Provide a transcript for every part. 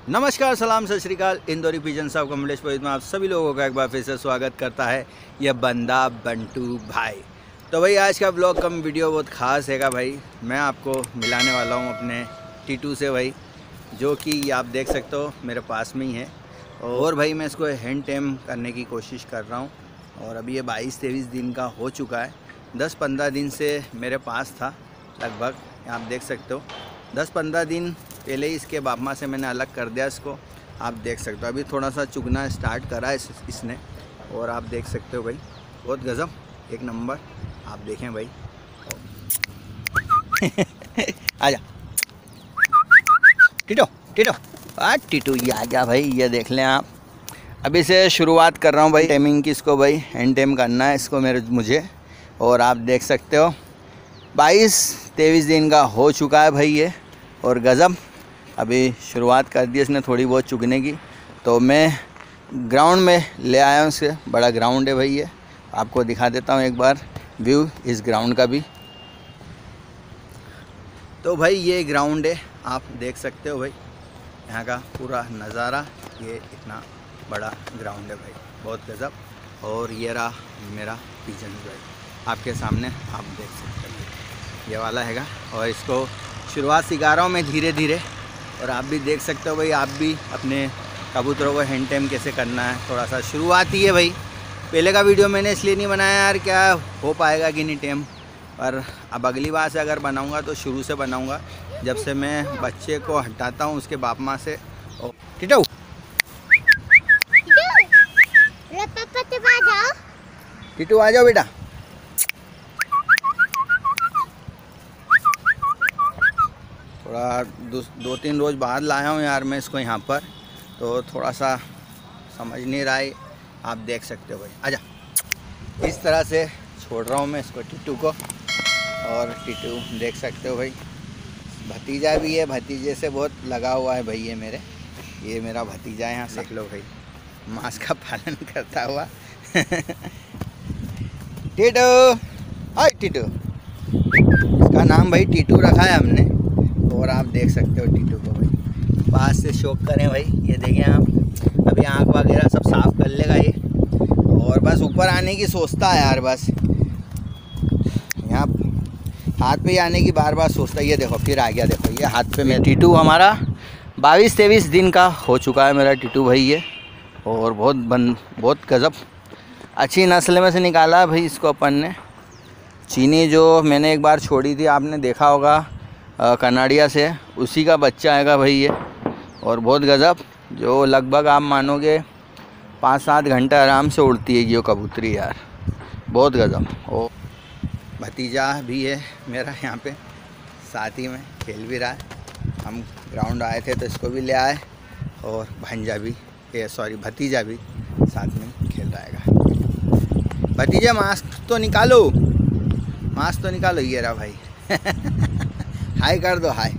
नमस्कार, सलाम, सत श्रीकाल। इंदौरी पिजन साहब कमलेश पुरोहित में आप सभी लोगों का एक बार फिर से स्वागत करता है यह बंदा बंटू भाई। तो भाई आज का ब्लॉग कम वीडियो बहुत ख़ास हैगा भाई। मैं आपको मिलाने वाला हूँ अपने टीटू से भाई, जो कि आप देख सकते हो मेरे पास में ही है। और भाई मैं इसको हैंड टेम करने की कोशिश कर रहा हूँ और अभी ये 22-23 दिन का हो चुका है। 10-15 दिन से मेरे पास था लगभग, आप देख सकते हो। 10-15 दिन पहले ही इसके बाप माँ से मैंने अलग कर दिया इसको, आप देख सकते हो। अभी थोड़ा सा चुगना स्टार्ट करा है इसने और आप देख सकते हो भाई, बहुत गज़ब, एक नंबर। आप देखें भाई आजा टीटू टीटू टीटू, ये आजा भाई, ये देख लें आप। अभी से शुरुआत कर रहा हूँ भाई टेमिंग की इसको भाई, हैंड टेम करना है इसको मुझे। और आप देख सकते हो 22-23 दिन का हो चुका है भाई ये, और गज़ब। अभी शुरुआत कर दी इसने थोड़ी बहुत चुगने की। तो मैं ग्राउंड में ले आया हूँ इसके, बड़ा ग्राउंड है भाई ये, आपको दिखा देता हूँ एक बार व्यू इस ग्राउंड का भी। तो भाई ये ग्राउंड है, आप देख सकते हो भाई, यहाँ का पूरा नज़ारा। ये इतना बड़ा ग्राउंड है भाई, बहुत गज़ब। और ये रहा मेरा पिजन भाई आपके सामने, आप देख सकते हो ये वाला हैगा। और इसको शुरुआत सिखा रहा हूँ मैं धीरे धीरे, और आप भी देख सकते हो भाई, आप भी अपने कबूतरों को हैंड टेम कैसे करना है। थोड़ा सा शुरुआत ही है भाई, पहले का वीडियो मैंने इसलिए नहीं बनाया यार, क्या हो पाएगा कि नहीं टेम। पर अब अगली बार से अगर बनाऊंगा तो शुरू से बनाऊंगा, जब से मैं बच्चे को हटाता हूं उसके बाप माँ से। टीटू टीटू आ जाओ बेटा। थोड़ा 2-3 रोज़ बाद लाया हूँ यार मैं इसको यहाँ पर, तो थोड़ा सा समझ नहीं रहा है, आप देख सकते हो भाई। आजा, इस तरह से छोड़ रहा हूँ मैं इसको टीटू को। और टीटू देख सकते हो भाई, भतीजा भी है, भतीजे से बहुत लगा हुआ है भाई ये मेरा भतीजा है। यहाँ देख लो भाई, मांस का पालन करता हुआ टीटू, हाय टीटू, इसका नाम भाई टीटू रखा है हमने। और आप देख सकते हो टीटू को भाई, पास से शौक करें भाई, ये देखें आप। अभी आँख वगैरह सब साफ़ कर लेगा ये, और बस ऊपर आने की सोचता है यार, बस यहाँ हाथ पे आने की बार बार सोचता है। ये देखो फिर आ गया, देखो ये हाथ पे में। टीटू हमारा 22-23 दिन का हो चुका है मेरा टीटू भाई ये, और बहुत गज़ब अच्छी नस्ल में से निकाला है भाई इसको अपन ने। चीनी जो मैंने एक बार छोड़ी थी, आपने देखा होगा कनाडिया से, उसी का बच्चा आएगा भाई ये। और बहुत गज़ब, जो लगभग आप मानोगे 5-7 घंटे आराम से उड़ती है ये कबूतरी यार, बहुत गज़ब। और भतीजा भी है मेरा यहाँ पे, साथ ही में खेल भी रहा है। हम ग्राउंड आए थे तो इसको भी ले आए, और भांजा भी, भतीजा भी साथ में खेल रहा है। भतीजा मास्क तो निकालो, मास्क तो निकालो, ये रहा भाई हाय कर दो, हाय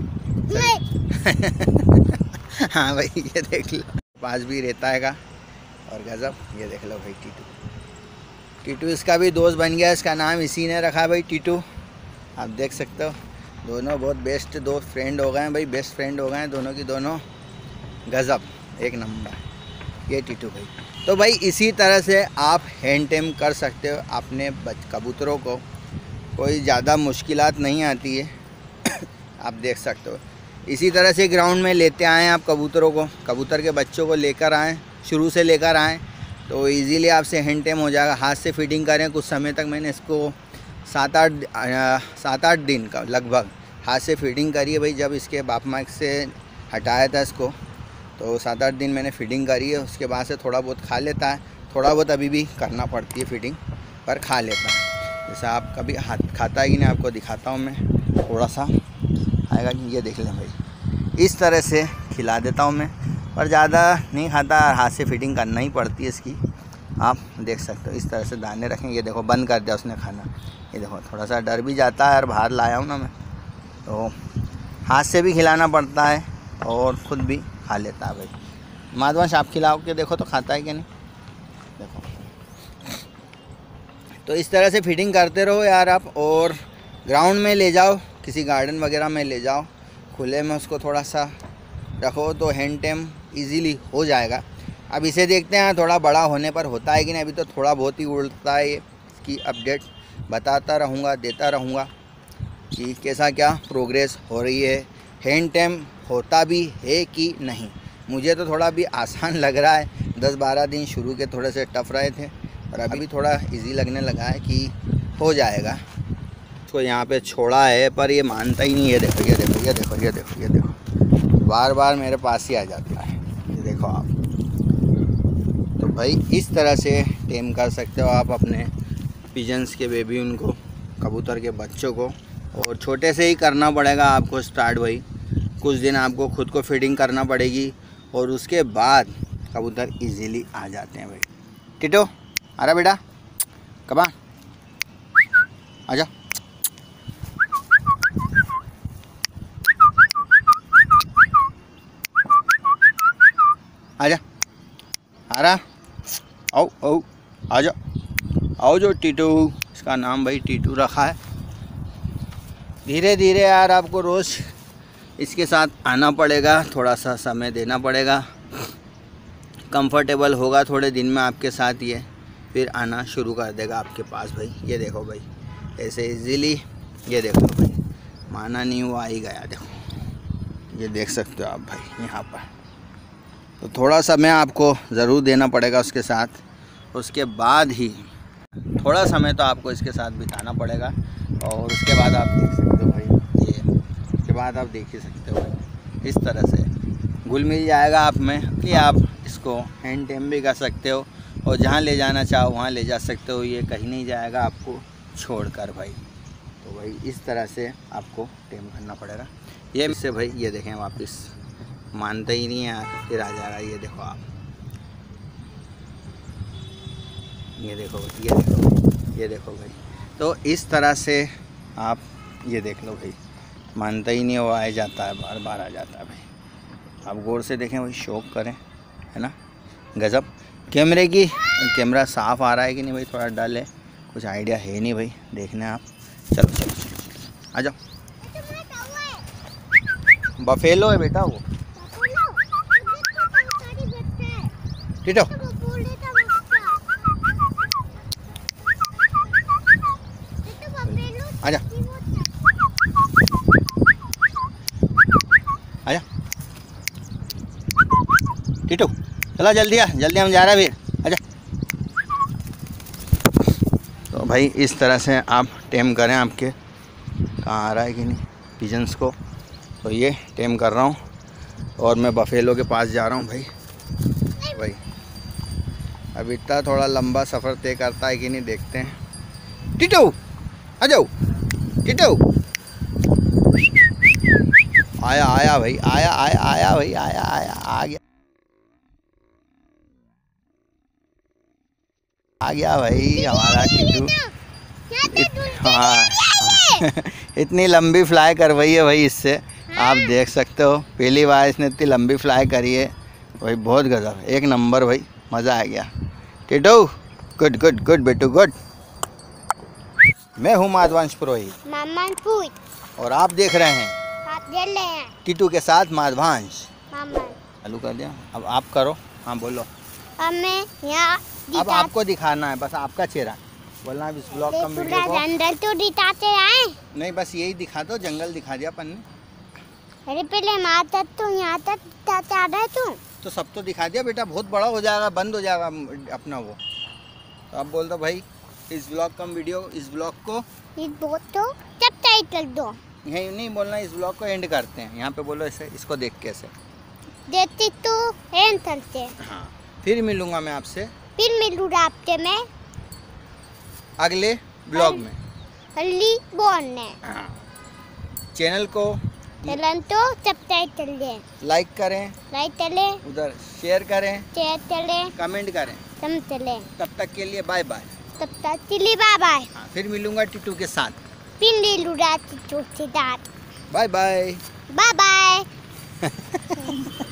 हाँ भाई ये देख लो, पास भी रहता हैगा। और गज़ब, ये देख लो भाई टीटू इसका भी दोस्त बन गया, इसका नाम इसी ने रखा है भाई टीटू, आप देख सकते हो। दोनों बहुत बेस्ट दो फ्रेंड हो गए हैं भाई, बेस्ट फ्रेंड हो गए हैं दोनों की दोनों, गज़ब, एक नंबर ये टीटू भाई। तो भाई इसी तरह से आप हैंड टेम कर सकते हो अपने कबूतरों को, कोई ज़्यादा मुश्किलात नहीं आती है आप देख सकते हो। इसी तरह से ग्राउंड में लेते आएँ आप कबूतरों को, कबूतर के बच्चों को लेकर आएँ, शुरू से लेकर आएँ तो इजीली आपसे हैंड टेम हो जाएगा। हाथ से फीडिंग करें, कुछ समय तक मैंने इसको 7-8 दिन का लगभग हाथ से फीडिंग करी है भाई। जब इसके बाप माँ से हटाया था इसको, तो 7-8 दिन मैंने फीडिंग करी है। उसके बाद से थोड़ा बहुत खा लेता है, थोड़ा बहुत अभी भी करना पड़ती है फीडिंग, पर खा लेता है। जैसा आप कभी हाथ खाता है कि नहीं, आपको दिखाता हूँ मैं, थोड़ा सा आएगा कि ये देख लें भाई, इस तरह से खिला देता हूँ मैं, पर ज़्यादा नहीं खाता, हाथ से फीडिंग करना ही पड़ती है इसकी, आप देख सकते हो। इस तरह से दाने रखें, ये देखो बंद कर दिया उसने खाना, ये देखो थोड़ा सा डर भी जाता है, और बाहर लाया हूँ ना मैं, तो हाथ से भी खिलाना पड़ता है और ख़ुद भी खा लेता है भाई। माधवंश आप खिलाओ के देखो तो खाता है कि नहीं, देखो। तो इस तरह से फीडिंग करते रहो यार आप, और ग्राउंड में ले जाओ, किसी गार्डन वगैरह में ले जाओ, खुले में उसको थोड़ा सा रखो तो हैंड टेम इजीली हो जाएगा। अब इसे देखते हैं थोड़ा बड़ा होने पर होता है कि नहीं। अभी तो थोड़ा बहुत ही उड़ता है, इसकी अपडेट बताता रहूँगा, देता रहूँगा कि कैसा क्या प्रोग्रेस हो रही है, हैंड टेम होता भी है कि नहीं। मुझे तो थोड़ा भी आसान लग रहा है। 10-12 दिन शुरू के थोड़े से टफ रहे थे और अभी थोड़ा इजी लगने लगा है कि हो जाएगा। इसको यहाँ पे छोड़ा है पर ये मानता ही नहीं है। देखो ये देखो ये देखो ये देखो ये देखो, बार बार मेरे पास ही आ जाता है। ये देखो आप, तो भाई इस तरह से टेम कर सकते हो आप अपने पिजन्स के बेबी, उनको कबूतर के बच्चों को। और छोटे से ही करना पड़ेगा आपको स्टार्ट भाई। कुछ दिन आपको खुद को फीडिंग करना पड़ेगी और उसके बाद कबूतर इजीली आ जाते हैं भाई। टिटो आ रहा बेटा, कब आजा। आजा आ रहा, आओ आओ आजा, आओ जो टीटू। इसका नाम भाई टीटू रखा है। धीरे धीरे यार आपको रोज़ इसके साथ आना पड़ेगा, थोड़ा सा समय देना पड़ेगा। कंफर्टेबल होगा थोड़े दिन में आपके साथ, ये फिर आना शुरू कर देगा आपके पास भाई। ये देखो भाई ऐसे इजीली, ये देखो भाई, माना नहीं हुआ ही गया। देखो ये देख सकते हो आप भाई यहाँ पर। तो थोड़ा समय आपको ज़रूर देना पड़ेगा उसके साथ, उसके बाद ही थोड़ा समय तो आपको इसके साथ बिताना पड़ेगा। और उसके बाद आप देख सकते हो भाई, ये उसके बाद आप देख ही सकते हो भाई, इस तरह से घुल मिल जाएगा आप में कि आप इसको हैंड टेम भी कर सकते हो और जहाँ ले जाना चाहो वहाँ ले जा सकते हो। ये कहीं नहीं जाएगा आपको छोड़कर भाई। तो भाई इस तरह से आपको टेम करना पड़ेगा। ये इससे भाई ये देखें वापस मानते ही नहीं है यार, फिर आ जाएगा। ये देखो आप, ये देखो ये देखो ये देखो भाई। तो इस तरह से आप ये देख लो भाई, मानता ही नहीं, वो आ जाता है, बार बार आ जाता है भाई। आप गौर से देखें भाई, शौक करें, है ना। गजब। कैमरा साफ़ आ रहा है कि नहीं भाई, थोड़ा डल है, कुछ आइडिया है नहीं भाई, देखने आप। चलो चलो चलो आ जाओ। बफेलो है बेटा वो, टिटो आजा आजा टिटू, चला जल्दी आ, जल्दी हम जा रहे हैं फिर, आजा। तो भाई इस तरह से आप टेम करें। आपके कहाँ आ रहा है कि नहीं पिजन्स को, तो ये टेम कर रहा हूँ और मैं बफेलो के पास जा रहा हूँ भाई। भाई अब इतना थोड़ा लंबा सफ़र तय करता है कि नहीं, देखते हैं। टिटू आ जाओ, टिटू आया आया भाई, आया आया आया भाई, आया आया आ गया, आ गया भाई हमारा टिटू। हाँ इतनी लंबी फ्लाई करवाई है भाई इससे, आप देख सकते हो। पहली बार इसने इतनी लंबी फ्लाई करी है भाई, बहुत गजब, एक नंबर भाई, मज़ा आ गया। टिटू गुड गुड गुड बेटू गुड। मैं हूँ माधवांश पुरोहित और आप देख रहे हैं टिटू के साथ माधवांश। चालू कर दिया, अब आप करो। हाँ बोलो। अब मैं यहाँ अब आपको दिखाना है बस आपका चेहरा, बोलना है इस ब्लॉग का वीडियो को। जंगल तो दिखाते आए नहीं बस यही दिखा दो, जंगल दिखा दिया अपन ने। अरे पहले वहाँ तक तो यहाँ तक दिखाते आ रहे तुम तो सब तो दिखा दिया बेटा, बहुत बड़ा हो जाएगा, बंद हो जाएगा अपना वो। तो आप बोल दो भाई इस ब्लॉग का वीडियो, इस ब्लॉग को इस बहुत तो जब टाइटल दो, यही नहीं बोलना, इस ब्लॉग को एंड करते हैं। यहाँ पे बोलो ऐसे, इसको देख कैसे देते तो एंड करते। हाँ फिर मिलूंगा मैं आपसे, फिर मिलूंगा आपसे मैं अगले ब्लॉग में। हल्ली बोलने हाँ। चैनल को चलन तो सब्सक्राइब दे, लाइक करें, लाइक चले, उधर शेयर करें, शेयर चले, कमेंट करें। तुम चले। तब तक के लिए बाय बाय। तब तक चलिए बाय बाय। हाँ, फिर मिलूंगा टिटू के साथ। फिर मिलूंगा टिटू के साथ। Bye bye. Bye bye.